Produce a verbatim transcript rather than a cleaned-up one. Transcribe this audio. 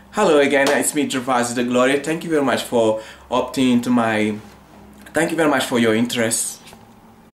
Hello again, it's me Gervasio the Gloria. Thank you very much for opting into my... Thank you very much for your interest